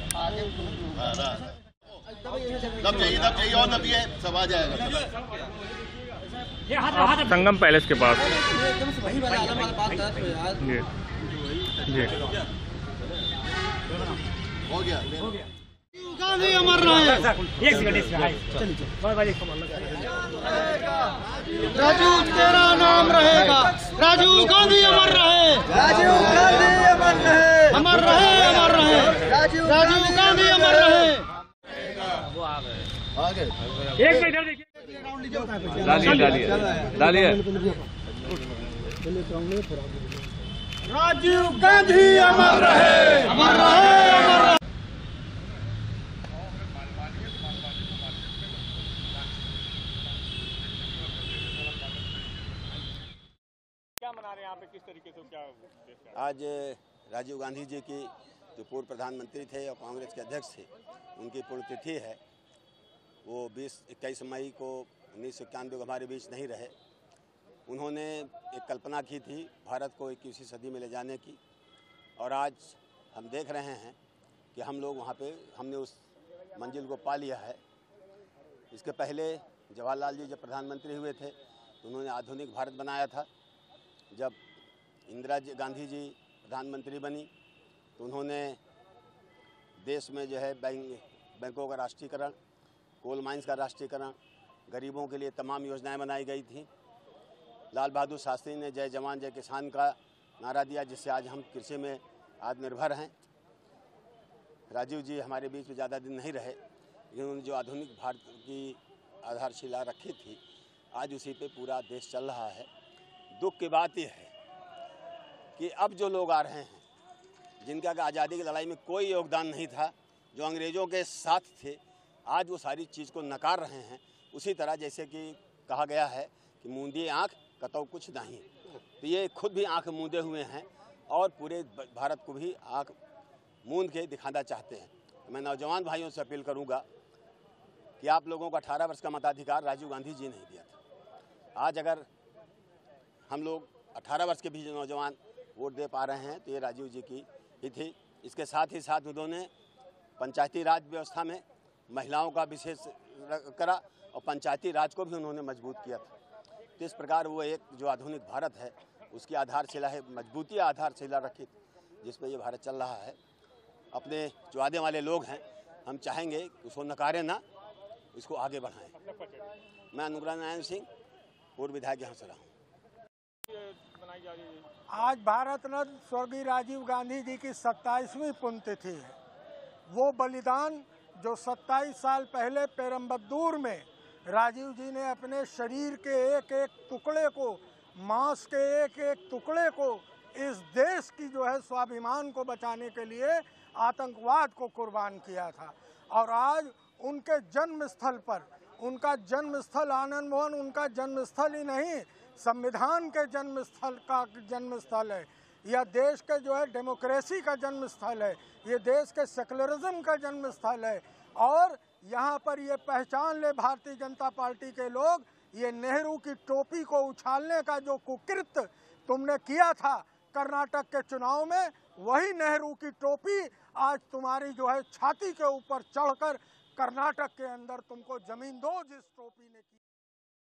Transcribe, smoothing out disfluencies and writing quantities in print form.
दब और दबिए, सब आ जाएगा। संगम पैलेस के पास जी हो गया। गांधी अमर रहे। एक सेकंड राजीव तेरा नाम रहेगा। राजीव गांधी अमर रहे। राजीव गांधी अमर रहे। अमर रहे, अमर रहे। राजीव गांधी अमर रहे। एक मिनट इधर देखिए, डालिए राजीव गांधी अमर रहे। अमर रहे, अमर रहे। क्या मना रहे हैं यहाँ पे, किस तरीके से, क्या आज राजीव गांधी जी की जो पूर्व प्रधानमंत्री थे और कांग्रेस के अध्यक्ष थे, उनकी पुण्यतिथि है। वो 21 मई को 1991 को हमारे बीच नहीं रहे। उन्होंने एक कल्पना की थी भारत को 21वीं सदी में ले जाने की, और आज हम देख रहे हैं कि हम लोग वहाँ पे हमने उस मंजिल को पा लिया है। इसके पहले जवाहरलाल जी जब प्रधानमंत्री हुए थे तो उन्होंने आधुनिक भारत बनाया था। जब इंदिरा गांधी जी प्रधानमंत्री बनी तो उन्होंने देश में जो है बैंकों का राष्ट्रीयकरण, कोल माइंस का राष्ट्रीयकरण, गरीबों के लिए तमाम योजनाएं बनाई गई थी। लाल बहादुर शास्त्री ने जय जवान जय किसान का नारा दिया, जिससे आज हम कृषि में आत्मनिर्भर हैं। राजीव जी हमारे बीच में ज़्यादा दिन नहीं रहे, लेकिन उन्होंने जो आधुनिक भारत की आधारशिला रखी थी, आज उसी पे पूरा देश चल रहा है। दुख की बात यह है कि अब जो लोग आ रहे हैं जिनका आज़ादी की लड़ाई में कोई योगदान नहीं था, जो अंग्रेज़ों के साथ थे, आज वो सारी चीज़ को नकार रहे हैं। उसी तरह जैसे कि कहा गया है कि मूंदी आँख कतौ कुछ नहीं, तो ये खुद भी आँख मूंदे हुए हैं और पूरे भारत को भी आँख मूंद के दिखाना चाहते हैं। तो मैं नौजवान भाइयों से अपील करूँगा कि आप लोगों को 18 वर्ष का मताधिकार राजीव गांधी जी ने दिया था। आज अगर हम लोग 18 वर्ष के भी जो नौजवान वोट दे पा रहे हैं तो ये राजीव जी की ही थी। इसके साथ ही साथ उन्होंने पंचायती राज व्यवस्था में महिलाओं का विशेष करा और पंचायती राज को भी उन्होंने मजबूत किया था। तो इस प्रकार वो एक जो आधुनिक भारत है उसकी आधारशिला है, मजबूती आधारशिला रखी जिस पर ये भारत चल रहा है। अपने जो आने वाले लोग हैं हम चाहेंगे कि उसको नकारें ना, इसको आगे बढ़ाएं। मैं अनुग्रह नारायण सिंह, पूर्व विधायक यहाँ से रहा हूँ। आज भारत रत्न स्वर्गीय राजीव गांधी जी की 27वीं पुण्यतिथि है। वो बलिदान जो 27 साल पहले पेरम्बदूर में राजीव जी ने अपने शरीर के एक एक टुकड़े को, मांस के एक एक टुकड़े को इस देश की जो है स्वाभिमान को बचाने के लिए आतंकवाद को कुर्बान किया था। और आज उनके जन्म स्थल पर, उनका जन्म स्थल आनंद भवन उनका जन्म स्थल ही नहीं, संविधान के जन्म स्थल का जन्म स्थल है। यह देश के जो है डेमोक्रेसी का जन्म स्थल है, ये देश के सेकुलरिज्म का जन्म स्थल है। और यहाँ पर ये पहचान ले भारतीय जनता पार्टी के लोग, ये नेहरू की टोपी को उछालने का जो कुकृत्य तुमने किया था कर्नाटक के चुनाव में, वही नेहरू की टोपी आज तुम्हारी जो है छाती के ऊपर चढ़कर कर्नाटक के अंदर तुमको जमीन दो जिस टोपी ने की।